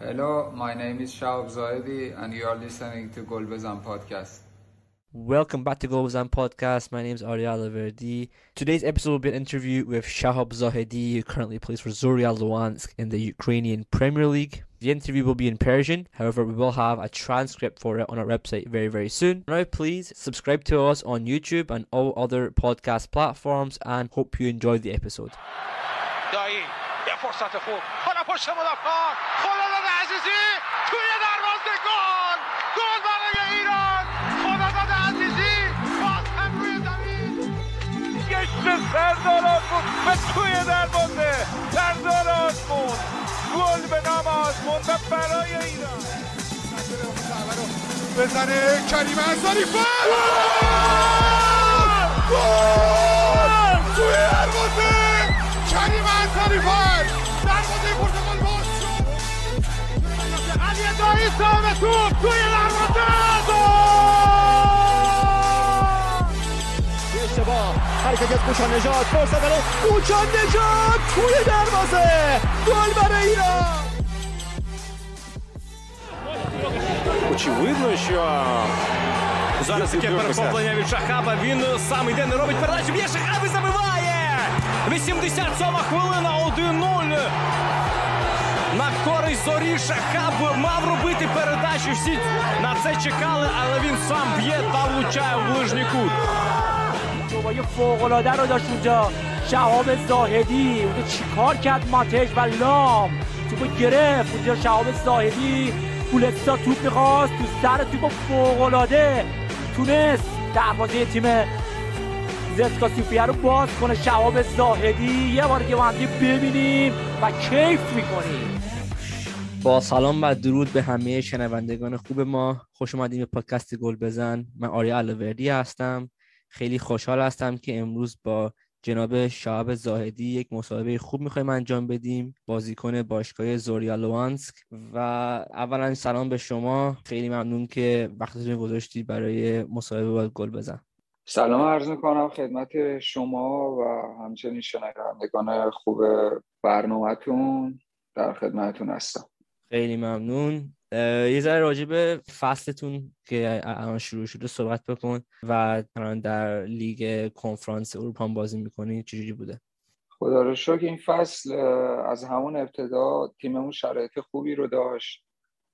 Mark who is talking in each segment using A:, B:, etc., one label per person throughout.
A: Hello, my name is Shahab Zahedi and you are listening to Golbezan Podcast.
B: Welcome back to Golbezan Podcast. My name is Arya Laverdi. Today's episode will be an interview with Shahab Zahedi, who currently plays for Zorya Luhansk in the Ukrainian Premier League. The interview will be in Persian, however, we will have a transcript for it on our website very, very soon. Now, please subscribe to us on YouTube and all other podcast platforms, and hope you enjoy the episode.
C: فرصت خوب حالا پشت مدافعان خداداد عزیزی توی دروازه گل برای ایران خداداد عزیزی باز هم روی زمین گشت سردار آزمون و توی دروازه سردار آزمون گل به نام آزمون و برای ایران بزنه کریم انصاری گل توی دروازه کریم انصاری دروازه پرتغال باز شد علی دایی صاحب توپ توی دروازه گل اشتباه حرکت از کوچان نژاد فرصت برای کوچان نژاد توی دروازه گل برای ایران.
D: Очевидно, що
E: зараз таке перехоплення від Шахаба, він сам йде, не робить передачу, б'є Шахаб і забиває! 87-ма хвилина, 1-0 на користь Зорі. Шахаб мав робити передачу, всі на це чекали, але він сам б'є та влучає в ближній кут.
F: جوای فوق‌العاده رو داشت اونجا شهاب زاهدی. اونجا چیکار کرد ماتش و لام توپو گرفت اونجا شهاب زاهدی. پولستا توپ می‌خواست تو سر توپ فوق‌العاده تونست دروازه تیم زسکا سوفیا رو باز کنه. شهاب زاهدی یه بار دیگه با هم ببینیم و کیف می‌کنیم.
B: با سلام و درود به همه شنوندگان خوب ما، خوش اومدین به پادکست گل بزن. من آریا لاوردی هستم. خیلی خوشحال هستم که امروز با جناب شهاب زاهدی یک مصاحبه خوب می‌خوایم انجام بدیم، بازیکن باشگاه زوریا لوهانسک. و اولا سلام به شما، خیلی ممنون که وقتتون گذاشتید برای مصاحبه با گل بزن.
A: سلام عرض میکنم خدمت شما و همچنین شنوندگان خوب برنامه‌تون، در خدمتتون هستم.
B: خیلی ممنون. یه ذره راجع به فصلتون که الان شروع شده صحبت بکن و الان در لیگ کنفرانس اروپا بازی میکنی چجوری بوده؟
A: خدا رو شکر این فصل از همون ابتدا تیممون شرایط خوبی رو داشت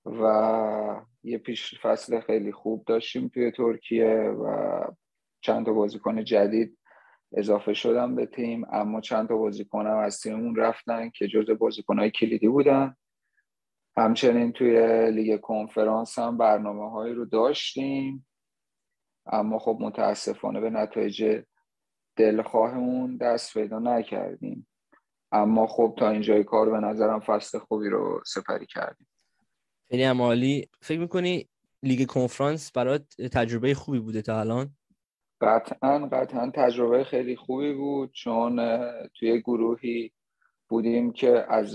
A: و یه پیش فصل خیلی خوب داشتیم توی ترکیه و چند تا بازیکن جدید اضافه شدن به تیم، اما چند تا بازیکن هم از تیممون رفتن که جزو بازیکن‌های کلیدی بودن. همچنین توی لیگ کنفرانس هم برنامه‌هایی رو داشتیم، اما خب متاسفانه به نتایج دلخواهمون دست پیدا نکردیم. اما خب تا اینجای کار به نظرم فصل خوبی رو سپری کردیم.
B: خیلی هم عالی. فکر می‌کنی لیگ کنفرانس برات تجربه خوبی بوده تا الان؟
A: قطعاً تجربه خیلی خوبی بود، چون توی گروهی بودیم که از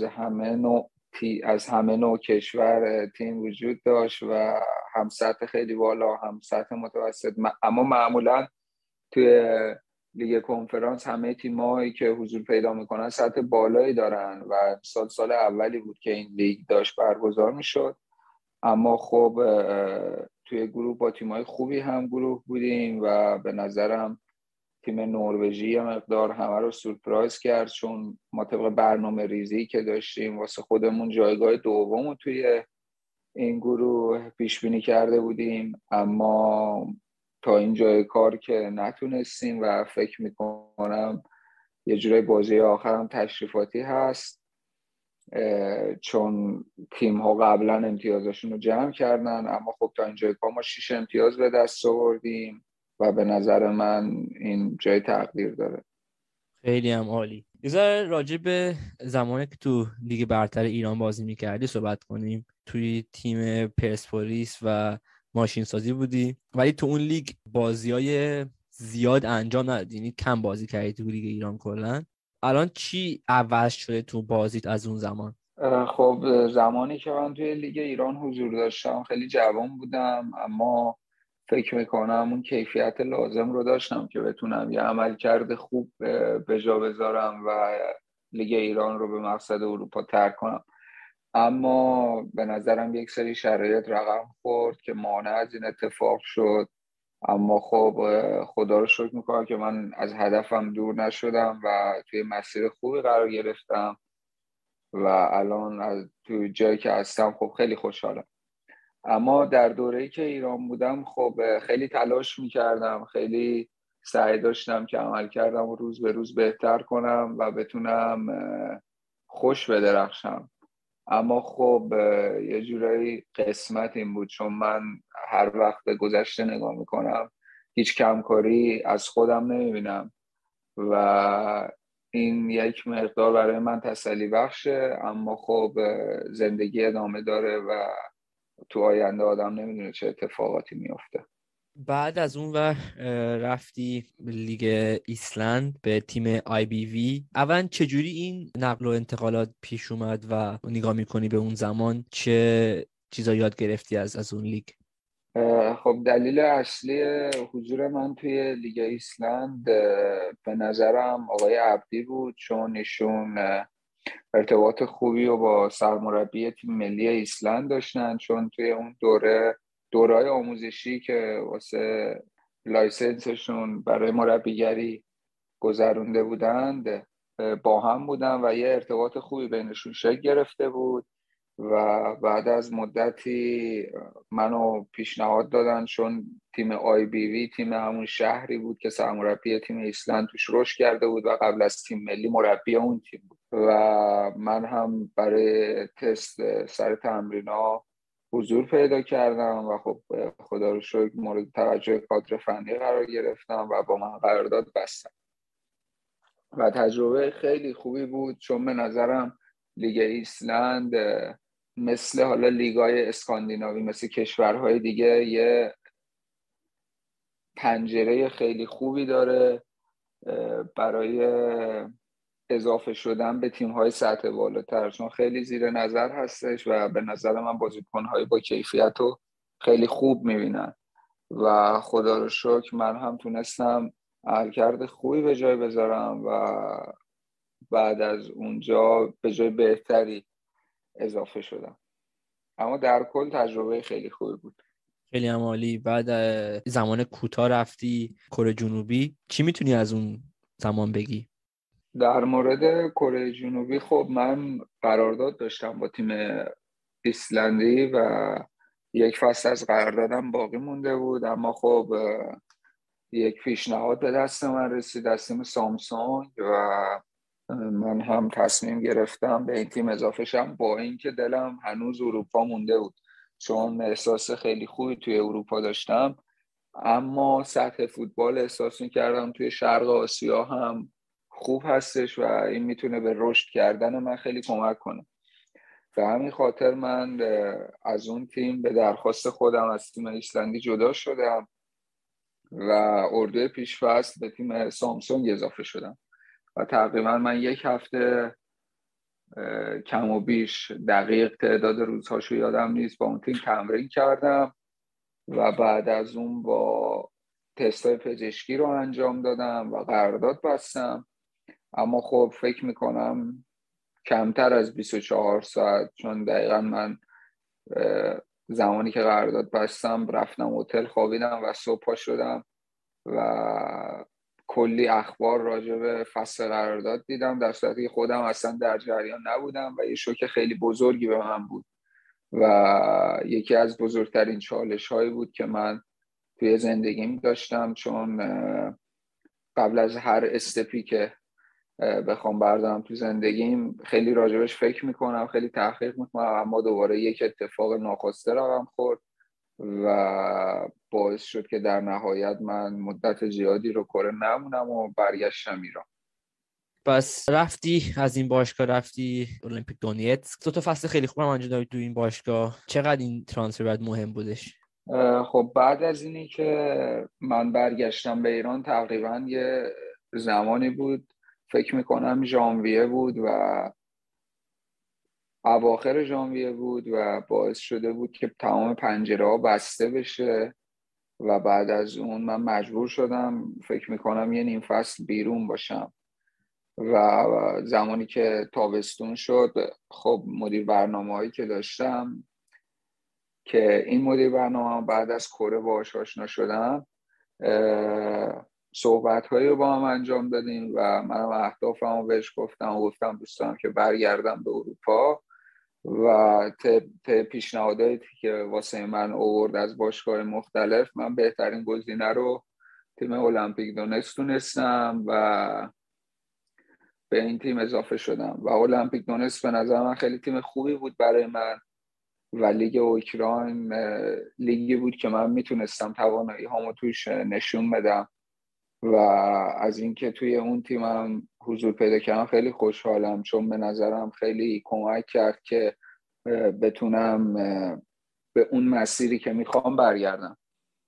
A: همه نوع کشور تیم وجود داشت و هم سطح خیلی بالا هم سطح متوسط. اما معمولاً توی لیگ کنفرانس همه تیمایی که حضور پیدا میکنن سطح بالایی دارن و سال اولی بود که این لیگ داشت برگزار میشد. اما خب توی گروه با تیمای خوبی هم گروه بودیم و به نظرم تیم نروژی یه مقدار همه رو سورپرایز کرد، چون ما طبق برنامه ریزی که داشتیم واسه خودمون جایگاه دوم رو توی این گروه پیش بینی کرده بودیم، اما تا این جای کار که نتونستیم و فکر میکنم یه جورای بازی آخرم تشریفاتی هست، چون تیم ها قبلا امتیازشون رو جمع کردن. اما خب تا این جای کار ما 6 امتیاز به دست آوردیم و به نظر من این جای تقدیر داره.
B: خیلی هم عالی. یه ذره راجع به زمانی که تو لیگ برتر ایران بازی میکردی صحبت کنیم. توی تیم پرسپولیس و ماشین سازی بودی، ولی تو اون لیگ بازیای زیاد انجام ندادی، یعنی کم بازی کردی تو لیگ ایران کلا. الان چی عوض شده تو بازیت از اون زمان؟
A: خب زمانی که من توی لیگ ایران حضور داشتم خیلی جوان بودم، اما فکر میکنم اون کیفیت لازم رو داشتم که بتونم یه عملکرد خوب به جا بذارم و لیگ ایران رو به مقصد اروپا ترک کنم. اما به نظرم یک سری شرایط رقم خورد که مانع از این اتفاق شد. اما خب خدا رو شکر میکنم که من از هدفم دور نشدم و توی مسیر خوبی قرار گرفتم و الان از توی جایی که هستم خب خیلی خوشحالم. اما در دوره‌ای که ایران بودم خب خیلی تلاش میکردم، خیلی سعی داشتم که عمل کردم و روز به روز بهتر کنم و بتونم خوش بدرخشم. اما خب یه جورایی قسمت این بود، چون من هر وقت به گذشته نگاه میکنم هیچ کمکاری از خودم نمیبینم و این یک مقدار برای من تسلی بخشه. اما خب زندگی ادامه داره و تو آینده آدم نمیدونه چه اتفاقاتی میفته.
B: بعد از اون رفتی لیگ ایسلند به تیم IBV. اولا چجوری این نقل و انتقالات پیش اومد و نگاه میکنی به اون زمان چه چیزا یاد گرفتی از اون لیگ؟
A: خب دلیل اصلی حضور من توی لیگ ایسلند به نظرم آقای عبدی بود، چون ایشون ارتباط خوبی و با سرمربی تیم ملی ایسلند داشتن، چون توی اون دوره‌های آموزشی که واسه لایسنسشون برای مربیگری گذرونده بودند با هم بودن و یه ارتباط خوبی بینشون شکل گرفته بود و بعد از مدتی منو پیشنهاد دادن، چون تیم IBV تیم همون شهری بود که سرمربی تیم ایسلند توش رشد کرده بود و قبل از تیم ملی مربی اون تیم بود و من هم برای تست سر تمرینا حضور پیدا کردم و خب خدا رو شکر مورد توجه کادر فنی قرار گرفتم و با من قرارداد بستم و تجربه خیلی خوبی بود، چون به نظرم لیگ ایسلند مثل حالا لیگای اسکاندیناوی، مثل کشورهای دیگه یه پنجره خیلی خوبی داره برای اضافه شدن به تیم‌های سطح بالاتر، چون خیلی زیر نظر هستش و به نظر من بازیکن‌های با کیفیت رو خیلی خوب می‌بینن و خدا رو شکر من هم تونستم عملکرد خوبی به جای بذارم و بعد از اونجا به جای بهتری اضافه شدم. اما در کل تجربه خیلی خوبی بود.
B: خیلی هم عالی. بعد زمان کوتاه رفتی کره جنوبی. چی میتونی از اون زمان بگی؟
A: در مورد کره جنوبی خب من قرارداد داشتم با تیم ایسلندی و یک فصل از قراردادم باقی مونده بود، اما خب یک پیشنهاد به دست من رسید از تیم سامسونگ و من هم تصمیم گرفتم به این تیم اضافه شم، با اینکه دلم هنوز اروپا مونده بود، چون احساس خیلی خوبی توی اروپا داشتم، اما سطح فوتبال احساس می‌کردم توی شرق آسیا هم خوب هستش و این میتونه به رشد کردن من خیلی کمک کنه. به همین خاطر من از اون تیم به درخواست خودم از تیم ایسلندی جدا شدم و اردوی پیش‌فصل به تیم سامسونگ اضافه شدم و تقریبا من یک هفته کم و بیش دقیق تعداد روزهاشو یادم نیست با اون تیم تمرین کردم و بعد از اون با تستای پزشکی رو انجام دادم و قرارداد بستم. اما خب فکر میکنم کمتر از 24 ساعت، چون دقیقا من زمانی که قرارداد بستم رفتم هتل خوابیدم و صبح پا شدم و کلی اخبار راجع به فصل قرارداد دیدم، در صورتی که خودم اصلا در جریان نبودم و یه شوک خیلی بزرگی به من بود و یکی از بزرگترین چالش هایی بود که من توی زندگیم داشتم، چون قبل از هر استپی که بخوام بردارم تو زندگیم خیلی راجبش فکر میکنم، خیلی تحقیق میکنم، اما دوباره یک اتفاق ناخواسته رقم خورد و باعث شد که در نهایت من مدت زیادی رو کره نمونم و برگشتم ایران.
B: پس رفتی از این باشگاه رفتی المپیک دونیتسک. 2 فصل خیلی خوبم انجام دادی تو این باشگاه. چقدر این ترانسفر برات مهم بودش؟
A: خب بعد از اینی که من برگشتم به ایران تقریبا یه زمانی بود، فکر میکنم ژانویه بود و اواخر ژانویه بود و باعث شده بود که تمام پنجره ها بسته بشه و بعد از اون من مجبور شدم فکر میکنم یه نیم فصل بیرون باشم و زمانی که تابستون شد، خب مدیر برنامه‌هایی که داشتم که این مدیر برنامه بعد از کره باهاش آشنا شدم، صحبت‌هایی رو با هم انجام دادیم و منم اهدافمو بهش گفتم دوستان که برگردم به اروپا و پیشنهاداتی که واسه من آورد از باشگاه مختلف، من بهترین گزینه رو تیم المپیک دونتسک دونستم و به این تیم اضافه شدم و المپیک دونتسک به نظر من خیلی تیم خوبی بود برای من و لیگ اوکراین لیگی بود که من میتونستم توانایی هامو توش نشون بدم و از اینکه توی اون تیمم حضور پیدا کردم خیلی خوشحالم، چون به نظرم خیلی کمک کرد که بتونم به اون مسیری که میخوام برگردم.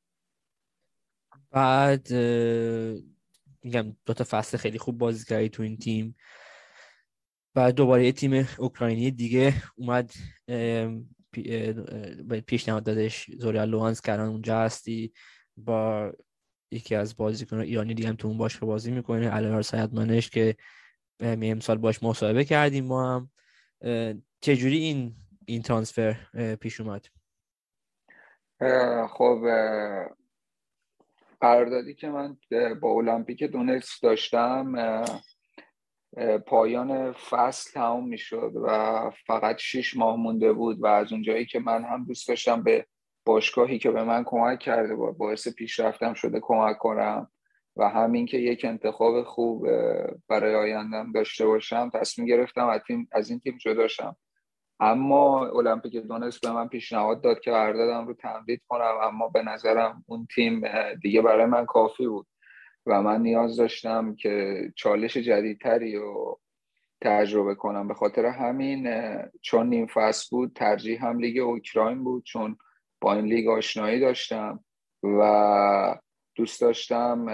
B: بعد میگم 2 فصل خیلی خوب بازی کردی تو این تیم. بعد دوباره یه تیم اوکراینی دیگه اومد پیشنهاد دادش، زوریا لوهانسک، الان اونجا هستی با یکی از بازیکنان ایرانی دیگه هم تو اون باشگاه بازی میکنه، علایار سیدمنش که امسال باش مصاحبه کردیم ما هم. چجوری این ترانسفر پیش اومد؟
A: خب قراردادی که من با المپیک دونتسک داشتم پایان فصل تمام میشد و فقط 6 ماه مونده بود و از اونجایی که من هم دوست داشتم به باشگاهی که به من کمک کرده باعث پیشرفتم شده کمک کنم و همین که یک انتخاب خوب برای آیندم داشته باشم، تصمیم گرفتم از این تیم جدا شم. اما المپیک دونتسک به من پیشنهاد داد که قراردادم رو تمدید کنم، اما به نظرم اون تیم دیگه برای من کافی بود و من نیاز داشتم که چالش جدیدتری رو تجربه کنم. به خاطر همین چون نیم فصل بود ترجیح هم لیگ اوکراین بود، چون با این لیگ آشنایی داشتم و دوست داشتم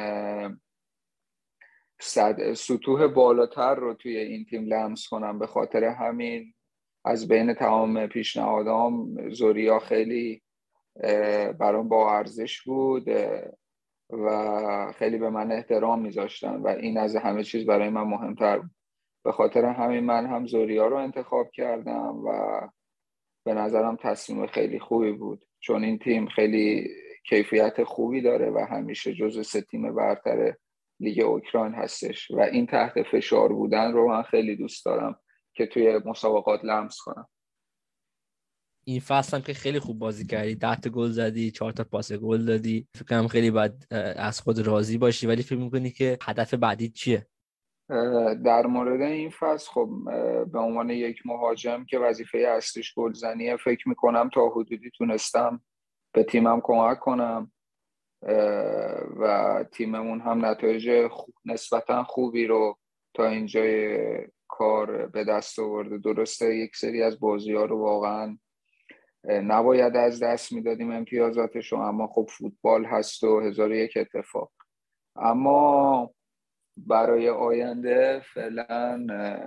A: سطوح بالاتر رو توی این تیم لمس کنم. به خاطر همین از بین تمام پیشنهادام زوریا خیلی برام با ارزش بود و خیلی به من احترام میذاشتن و این از همه چیز برای من مهمتر بود. به خاطر همین من هم زوریا رو انتخاب کردم و به نظرم تصمیم خیلی خوبی بود، چون این تیم خیلی کیفیت خوبی داره و همیشه جزو 3 تیم برتر لیگ اوکراین هستش و این تحت فشار بودن رو من خیلی دوست دارم که توی مسابقات لمس کنم.
B: این فصل هم که خیلی خوب بازی کردی، 10 تا گل زدی، 4 تا پاس گل دادی، فکر کنم خیلی باید از خود راضی باشی. ولی فکر می‌کنی که هدف بعدی چیه؟
A: در مورد این فصل خب به عنوان یک مهاجم که وظیفه اصلیش گلزنیه، فکر میکنم تا حدودی تونستم به تیمم کمک کنم و تیممون هم نتایج نسبتا خوبی رو تا اینجای کار به دست آورده. درسته یک سری از بازی‌ها رو واقعا نباید از دست میدادیم امتیازاتشو، اما خب فوتبال هست و 1001 اتفاق. اما برای آینده فعلا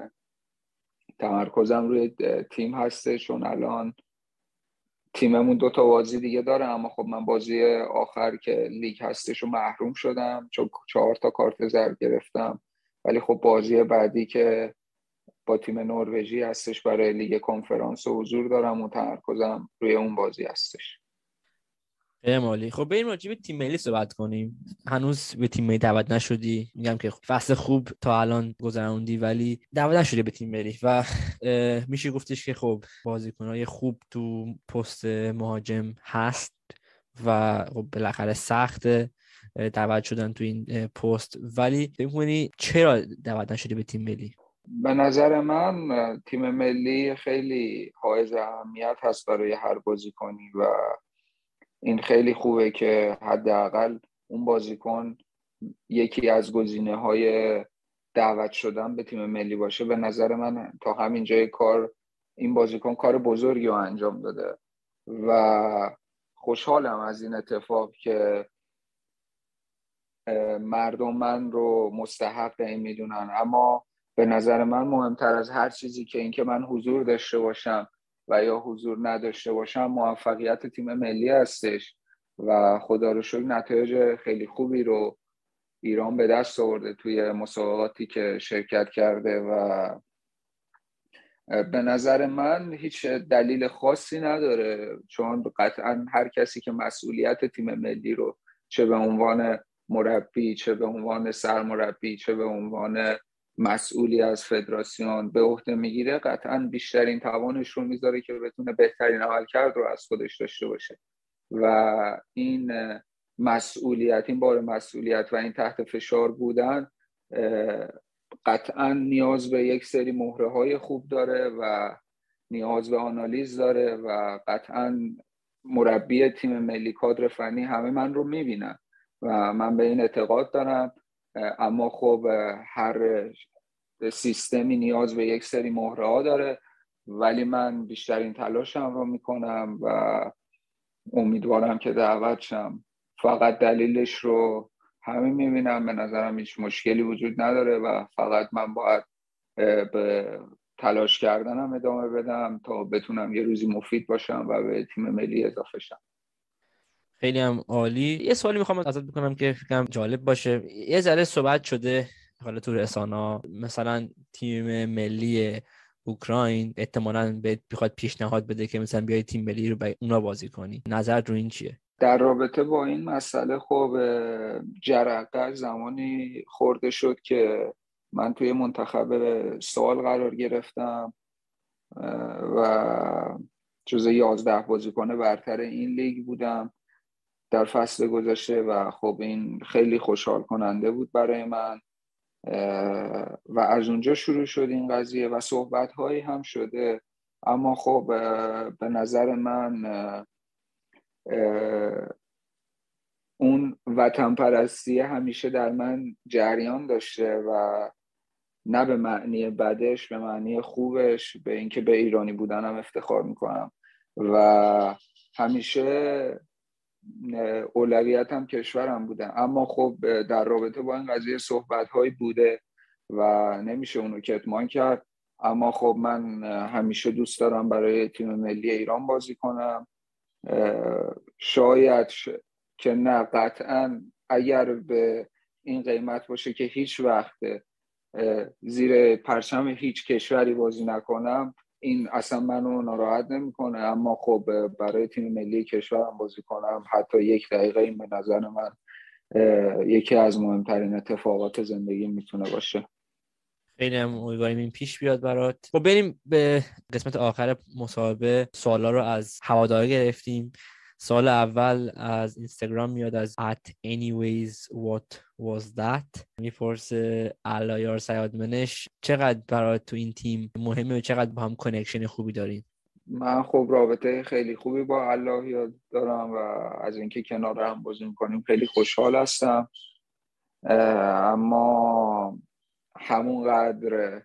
A: تمرکزم روی تیم هسته، چون الان تیممون 2 تا بازی دیگه داره، اما خب من بازی آخر که لیگ هستش رو محروم شدم چون 4 تا کارت زرد گرفتم. ولی خب بازی بعدی که با تیم نروژی هستش برای لیگ کنفرانس حضور دارم و تمرکزم روی اون بازی هستش.
B: خیلی عالی. خب بریم راجع به تیم ملی صحبت کنیم. هنوز به تیم ملی دعوت نشدی، میگم که فصل خوب تا الان گذروندی ولی دعوت نشدی به تیم ملی و میشه گفتش که خب بازیکنای خوب تو پست مهاجم هست و خب بالاخره سخته دعوت شدن تو این پست. ولی فکر می‌کنی چرا دعوت نشدی به تیم ملی؟
A: به نظر من تیم ملی خیلی حائز اهمیت هست برای هر بازیکنی و این خیلی خوبه که حداقل اون بازیکن یکی از گزینه‌های دعوت شدن به تیم ملی باشه. به نظر من تا همین جای کار این بازیکن کار بزرگی رو انجام داده و خوشحالم از این اتفاق که مردم من رو مستحق این میدونن. اما به نظر من مهمتر از هر چیزی که اینکه من حضور داشته باشم و یا حضور نداشته باشم موفقیت تیم ملی هستش و خدا رو شکر نتایج خیلی خوبی رو ایران به دست آورده توی مسابقاتی که شرکت کرده و به نظر من هیچ دلیل خاصی نداره، چون قطعا هر کسی که مسئولیت تیم ملی رو چه به عنوان مربی، چه به عنوان سرمربی، چه به عنوان مسئولی از فدراسیون به عهده میگیره، قطعا بیشترین توانش رو میذاره که بتونه بهترین عملکرد رو از خودش داشته باشه و این مسئولیت، این بار مسئولیت و این تحت فشار بودن قطعا نیاز به یک سری مهره‌های خوب داره و نیاز به آنالیز داره و قطعا مربی تیم ملی، کادر فنی همه من رو میبینن و من به این اعتقاد دارم. اما خب هر سیستمی نیاز به یک سری مهره‌ها داره، ولی من بیشترین تلاشم رو میکنم و امیدوارم که دعوت شم. فقط دلیلش رو همه میبینم، به نظرم هیچ مشکلی وجود نداره و فقط من باید به تلاش کردنم ادامه بدم تا بتونم یه روزی مفید باشم و به تیم ملی اضافه شم.
B: خیلی هم عالی. یه سوالی میخوام ازت بکنم که فکرم جالب باشه. یه ذره صحبت شده حالا تو رسانه‌ها، مثلا تیم ملی اوکراین احتمالاً بهت بخواد پیشنهاد بده که مثلا بیای تیم ملی رو به اونا بازی کنی. نظرت رو این چیه؟
A: در رابطه با این مسئله خب جرقه زمانی خورده شد که من توی منتخب سال قرار گرفتم و جزو 11 بازیکن برتر این لیگ بودم در فصل گذشته و خب این خیلی خوشحال کننده بود برای من و از اونجا شروع شد این قضیه و صحبت‌هایی هم شده. اما خب به نظر من اون وطن پرستی همیشه در من جریان داشته و نه به معنی بدش، به معنی خوبش، به اینکه به ایرانی بودنم افتخار میکنم و همیشه اولویتم کشورم بوده. اما خب در رابطه با این قضیه صحبت‌هایی بوده و نمیشه اونو کتمان کرد. اما خب من همیشه دوست دارم برای تیم ملی ایران بازی کنم. شاید که نه، قطعا اگر به این قیمت باشه که هیچ وقت زیر پرچم هیچ کشوری بازی نکنم، این اصلا منو ناراحت نمیکنه. اما خب برای تیم ملی کشورم بازی کنم حتی یک دقیقه، این به نظر من یکی از مهمترین اتفاقات زندگی میتونه باشه.
B: خیلی هم امیدواریم این پیش بیاد برات. خب بریم به قسمت آخر مصاحبه. سوالا رو از هوادارا گرفتیم. سوال اول از اینستاگرام میاد از @anyways_what_was_that. میپرسه علایار سیادمنش چقدر برات تو این تیم مهمه و چقدر با هم کانکشن خوبی دارین؟
A: من خب رابطه خیلی خوبی با علایار دارم و از اینکه کنار هم بازی میکنیم خیلی خوشحال هستم. اما همونقدر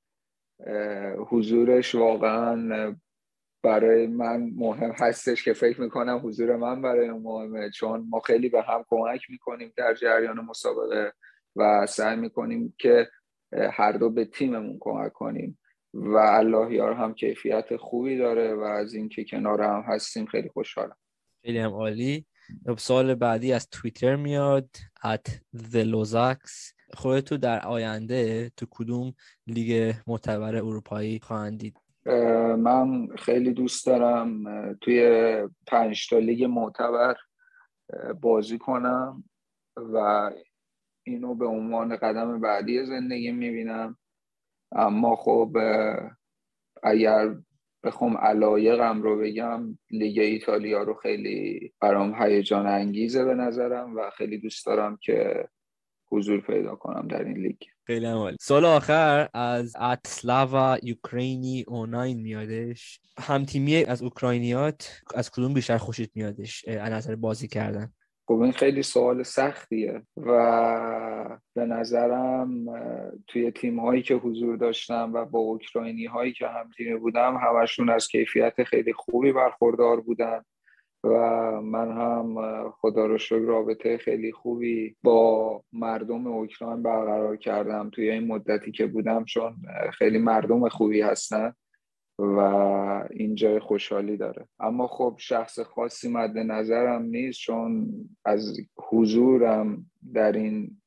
A: حضورش واقعا برای من مهم هستش که فکر میکنم حضور من برای اون مهمه، چون ما خیلی به هم کمک میکنیم در جریان مسابقه و سعی میکنیم که هر دو به تیممون کمک کنیم و اللهیار هم کیفیت خوبی داره و از اینکه کنار هم هستیم خیلی خوشحالم.
B: خیلی هم عالی. سوال بعدی از توییتر میاد @thelozaks. خودتو در آینده تو کدوم لیگ معتبر اروپایی خواهند دید؟
A: من خیلی دوست دارم توی 5 تا لیگ معتبر بازی کنم و اینو به عنوان قدم بعدی زندگی میبینم. اما خب اگر بخوام علایقم رو بگم، لیگ ایتالیا رو خیلی برام هیجان انگیزه به نظرم و خیلی دوست دارم که حضور پیدا کنم در این لیگ.
B: خیلی عالی. سوال آخر از @slava ukraini online میادش. هم تیمی از اوکراینیات از کدوم بیشتر خوشت میادش از نظر بازی کردن؟
A: خب این خیلی سوال سختیه و به نظرم توی تیم هایی که حضور داشتم و با اوکراینی هایی که هم تیمی بودم همشون از کیفیت خیلی خوبی برخوردار بودن و من هم خدا رو شکر رابطه خیلی خوبی با مردم اوکراین برقرار کردم توی این مدتی که بودم، چون خیلی مردم خوبی هستن و این جای خوشحالی داره. اما خب شخص خاصی مد نظرم نیست، چون از حضورم در این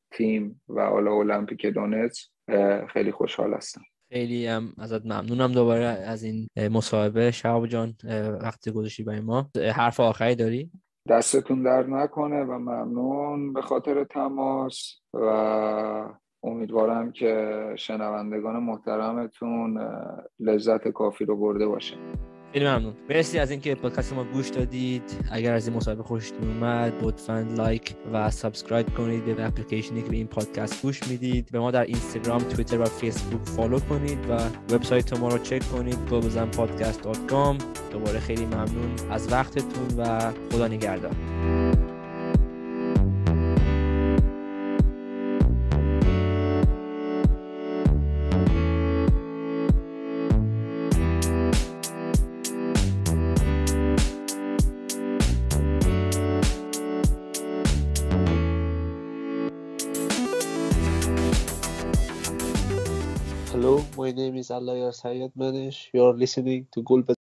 A: تیم و حالا المپیک دونتسک خیلی خوشحال هستم.
B: خیلی هم ازت ممنونم دوباره از این مصاحبه شهاب جان، وقتی گذاشتی برای ما. حرف آخری داری؟
A: دستتون درد نکنه و ممنون به خاطر تماس و امیدوارم که شنوندگان محترمتون لذت کافی رو برده باشه.
B: خیلی ممنون. مرسی از اینکه پادکست ما گوش دادید. اگر از این مصاحبه خوشتون اومد لطفاً لایک و سابسکرایب کنید به اپلیکیشنی که به این پادکست گوش میدید. به ما در اینستاگرام، توییتر و فیسبوک فالو کنید و وبسایت ما رو چک کنید globezanpodcast.com. دوباره خیلی ممنون از وقتتون و خدا نگهدار.
D: Hello, my name is Alayar Sayed Manish. You're listening to Gulbezan.